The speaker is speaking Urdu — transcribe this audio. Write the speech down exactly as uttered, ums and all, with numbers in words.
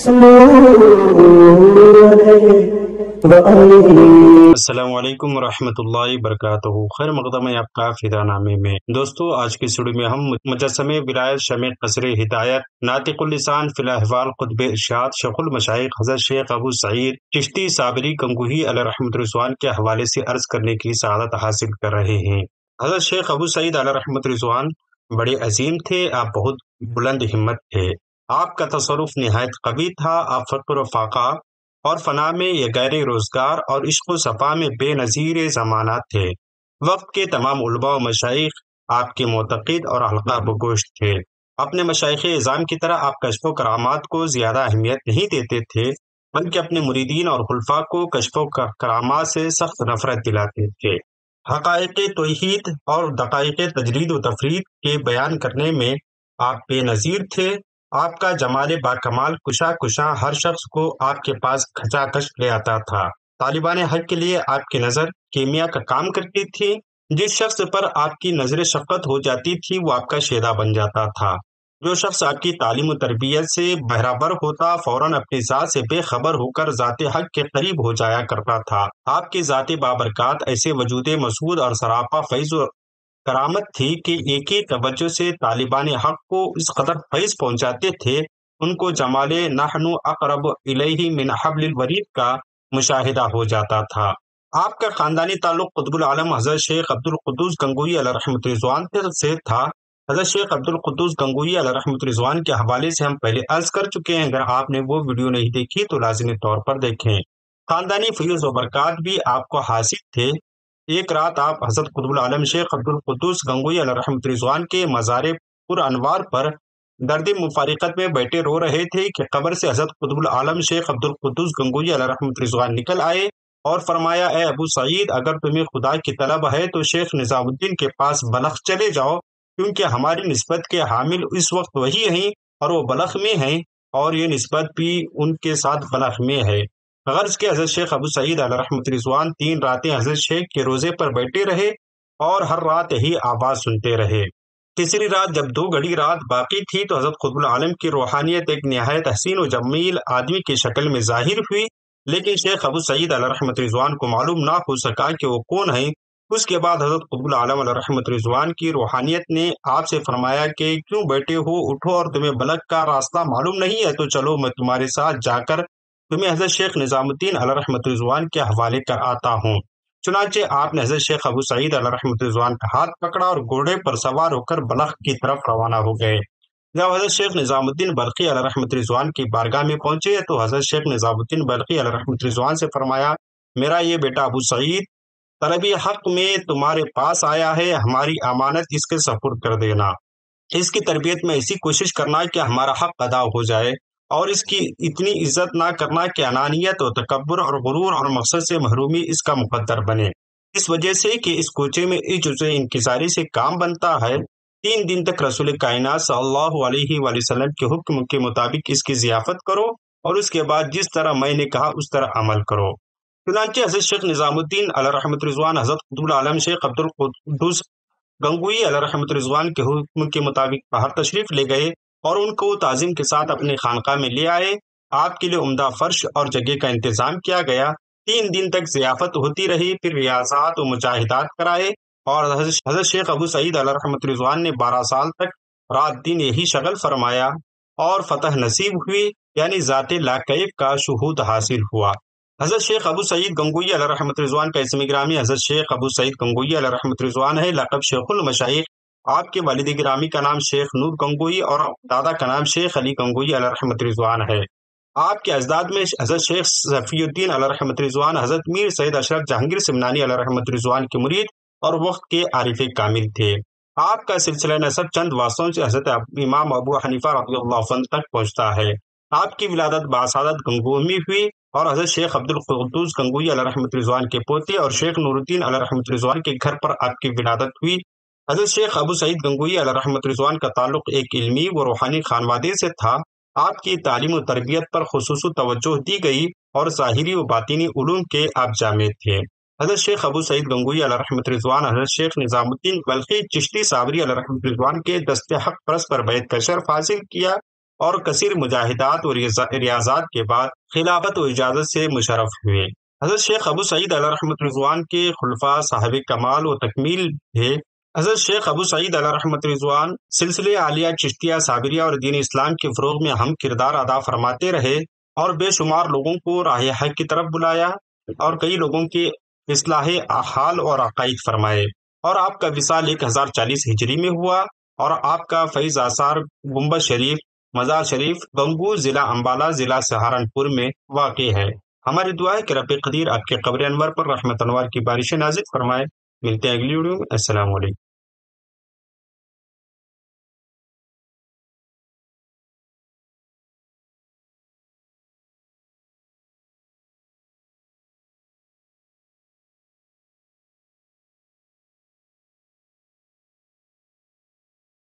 السلام علیکم ورحمۃ اللہ وبرکاتہ۔ خیر مقدم ہے آپ کا فدا نامے میں۔ دوستو آج کی سڑی میں ہم مجسمے ولایت شمع قصر ہدایت ناطق اللسان فی الاحوال قطب ارشاد شیخ المشائخ حضرت شیخ ابو سعید چشتی صابری گنگوہی علیہ رحمۃ رضوان کے حوالے سے عرض کرنے کی سعادت حاصل کر رہے ہیں۔ حضرت شیخ ابو سعید علیہ رحمۃ رضوان بڑے عظیم تھے، آپ بہت بلند ہمت تھے، آپ کا تصرف نہایت قوی تھا، آپ فقر و فاقہ اور فنا میں یہ غیر روزگار اور عشق و صفا میں بے نظیر زمانات تھے۔ وقت کے تمام علماء و مشائخ آپ کے معتقد اور حلقہ بگوش تھے۔ اپنے مشائخ اعظام کی طرح آپ کشف و کرامات کو زیادہ اہمیت نہیں دیتے تھے، بلکہ اپنے مریدین اور خلفاء کو کشف و کرامات سے سخت نفرت دلاتے تھے۔ حقائق توحید اور دقائق تجرید و تفرید کے بیان کرنے میں آپ بے نظیر تھے۔ آپ کا جمال با کمال کشا کشا ہر شخص کو آپ کے پاس کھچا کش لے آتا تھا۔ طالبان حق کے لیے آپ کی نظر کیمیا کا کام کرتی تھی۔ جس شخص پر آپ کی نظر شفقت ہو جاتی تھی وہ آپ کا شیدا بن جاتا تھا۔ جو شخص آپ کی تعلیم و تربیت سے بہرابر ہوتا فوراً اپنی ذات سے بے خبر ہو کر ذات حق کے قریب ہو جایا کرتا تھا۔ آپ کی ذات بابرکات ایسے وجود مسعود اور سراپا فیض و کرامت تھی کہ ایک ہی توجہ سے طالبان حق کو اس قدر فیض پہنچاتے تھے، ان کو جمال نحن اقرب الیہ من حبل الورید کا مشاہدہ ہو جاتا تھا۔ آپ کا خاندانی تعلق قطب العالم حضرت شیخ عبد القدوس گنگوہی علیہ رحمۃ رضوان سے تھا۔ حضرت شیخ عبد القدوس گنگوہی علیہ رحمۃ رضوان کے حوالے سے ہم پہلے عرض کر چکے ہیں، اگر آپ نے وہ ویڈیو نہیں دیکھی تو لازمی طور پر دیکھیں۔ خاندانی فیض و برکات بھی آپ کو حاصل تھے۔ ایک رات آپ حضرت قطب العالم شیخ عبد القدوس گنگوہی علیہ رحمۃ رضوان کے مزار پر انوار پر درد مفارقت میں بیٹھے رو رہے تھے کہ قبر سے حضرت قطب العالم شیخ عبد القدوس گنگوہی علیہ رحمۃ رضوان نکل آئے اور فرمایا، اے ابو سعید، اگر تمہیں خدا کی طلب ہے تو شیخ نظام الدین کے پاس بلخ چلے جاؤ، کیونکہ ہماری نسبت کے حامل اس وقت وہی ہیں اور وہ بلخ میں ہیں، اور یہ نسبت بھی ان کے ساتھ بلخ میں ہے۔ غرض کے حضرت شیخ ابو سعید علیہ رحمۃ رضوان تین راتیں حضرت شیخ کے روزے پر بیٹھے رہے اور ہر رات یہی آواز سنتے رہے۔ تیسری رات جب دو گھڑی رات باقی تھی تو حضرت قطب العالم کی روحانیت ایک نہایت حسین و جمیل آدمی کی شکل میں ظاہر ہوئی، لیکن شیخ ابو سعید علیہ رحمۃ رضوان کو معلوم نہ ہو سکا کہ وہ کون ہیں۔ اس کے بعد حضرت قطب العالم علیہ رحمۃ رضوان کی روحانیت نے آپ سے فرمایا کہ کیوں بیٹھے ہو، اٹھو، اور تمہیں بلخ کا راستہ معلوم نہیں ہے تو چلو میں تمہارے ساتھ جا کر تمہیں حضرت شیخ نظام الدین علیہ رحمۃ رضوان کے حوالے کر آتا ہوں۔ چنانچہ آپ نے حضرت شیخ ابو سعید علیہ رحمۃ رضوان کا ہاتھ پکڑا اور گھوڑے پر سوار ہو کر بلخ کی طرف روانہ ہو گئے۔ جب حضرت شیخ نظام الدین بلخی علیہ رحمۃ رضوان کی بارگاہ میں پہنچے تو حضرت شیخ نظام الدین بلخی علیہ رحمۃ رضوان سے فرمایا، میرا یہ بیٹا ابو سعید طلبی حق میں تمہارے پاس آیا ہے، ہماری امانت اس کے سپرد کر دینا، اس کی تربیت میں ایسی کوشش کرنا کہ ہمارا حق ادا ہو جائے، اور اس کی اتنی عزت نہ کرنا کہ انانیت و تکبر اور غرور اور مقصد سے محرومی اس کا مقدر بنے، اس وجہ سے کہ اس کوچے میں اس جزء انکساری سے کام بنتا ہے۔ تین دن تک رسول کائنات صلی اللہ علیہ وآلہ وسلم کے حکم کے مطابق اس کی ضیافت کرو، اور اس کے بعد جس طرح میں نے کہا اس طرح عمل کرو۔ چنانچہ حضرت شیخ نظام الدین علیہ رحمۃ رضوان حضرت قطب العالم شیخ عبد القدوس گنگوہی علیہ رحمۃ رضوان کے حکم کے مطابق باہر تشریف لے گئے اور ان کو تعظیم کے ساتھ اپنے خانقاہ میں لے آئے۔ آپ کے لیے عمدہ فرش اور جگہ کا انتظام کیا گیا۔ تین دن تک ضیافت ہوتی رہی، پھر ریاضات و مجاہدات کرائے، اور حضرت شیخ ابو سعید علیہ رحمۃ رضوان نے بارہ سال تک رات دن یہی شغل فرمایا اور فتح نصیب ہوئی، یعنی ذات لاکیف کا شہود حاصل ہوا۔ حضرت شیخ ابو سعید گنگوہی علیہ رحمۃ رضوان کا اسم گرامی حضرت شیخ ابو سعید گنگوہی علیہ رحمۃ رضوان ہے، لقب شیخ المشائخ۔ آپ کے والد گرامی کا نام شیخ نور گنگوہی اور دادا کا نام شیخ علی گنگوہی علیہ رحمۃ رضوان ہے۔ آپ کے اجداد میں حضرت شیخ صفی الدین علیہ رحمۃ رضوان، حضرت میر سید اشرف جہانگیر سمنانی علیہ رحمۃ رضوان کے مرید اور وقت کے عارف کامل تھے۔ آپ کا سلسلہ نسب چند واسطوں سے حضرت امام ابو حنیفہ رضی اللہ عنہ تک پہنچتا ہے۔ آپ کی ولادت باسعادت گنگوہ میں ہوئی اور حضرت شیخ عبد القدوس گنگوہی علیہ رحمۃ رضوان کے پوتے اور شیخ نور الدین علیہ رحمۃ رضوان کے گھر پر آپ کی ولادت ہوئی۔ حضرت شیخ ابو سعید گنگوہی علیہ رحمۃ رضوان کا تعلق ایک علمی و روحانی خانوادے سے تھا۔ آپ کی تعلیم و تربیت پر خصوصی توجہ دی گئی اور ظاہری و باطنی علوم کے آپ جامع تھے۔ حضرت شیخ ابو سعید گنگوہی علیہ رحمۃ رضوان حضرت شیخ نظام الدین بلخی چشتی صابری علیہ رحمۃ رضوان کے دست حق پرست پر بیعت کا شرف حاصل کیا اور کثیر مجاہدات اور ریاضات کے بعد خلافت و اجازت سے مشرف ہوئے۔ حضرت شیخ ابو سعید علیہ رحمۃ رضوان کے خلفاء صاحب کمال و تکمیل تھے۔ حضرت شیخ ابو سعید علیہ رحمۃ رضوان سلسلے عالیہ چشتیہ صابریہ اور دین اسلام کے فروغ میں اہم کردار ادا فرماتے رہے اور بے شمار لوگوں کو راہ حق کی طرف بلایا اور کئی لوگوں کی اصلاح حال اور عقائد فرمائے، اور آپ کا وصال ایک ہزار چالیس ہجری میں ہوا، اور آپ کا فیض آثار گنبد شریف مزار شریف گنگو ضلع امبالہ ضلع سہارنپور میں واقع ہے۔ ہماری دعا ہے کہ رب قدیر آپ کے قبر انور پر رحمت انوار کی بارشیں نازل فرمائے۔ ملتے ہیں اگلی ویڈیو میں۔ السلام علیکم۔